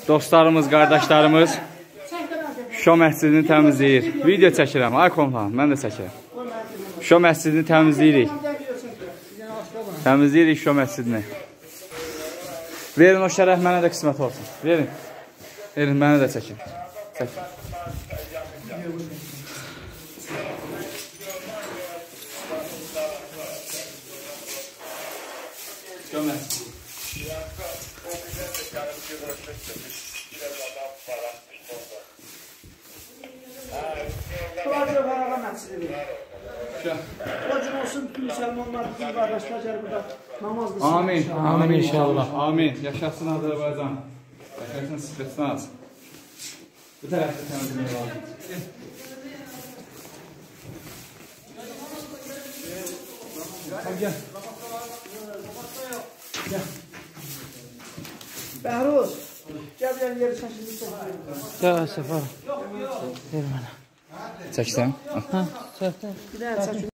dostlarımız, qardaşlarımız Şuşa məscidini təmizləyir. Video çəkirəm, ay kompan, mən də çəkirəm. Şuşa məscidini təmizləyirik. Təmizləyirik Şuşa məscidini. Verin o şərəf mənə də qismət olsun. Verin. Verin, mənə də çəkin. Çəkin. Şuşa məscidi. Hocam olsun bütün Müslümanlar, bütün kardeşler burada namaz kılsın. Amin. Amin inşallah. Amin. Yaşasın Azərbaycan. Yaşasın spetsnaz. Bu tərəfdə təmizləmək lazım. Gel. Gel. Bəhruz, gəl bir yeri çəkildi. Gel Səfər. Ver mənə. Çəksən? Ha, çəkdim. Bir dənə çəkildi.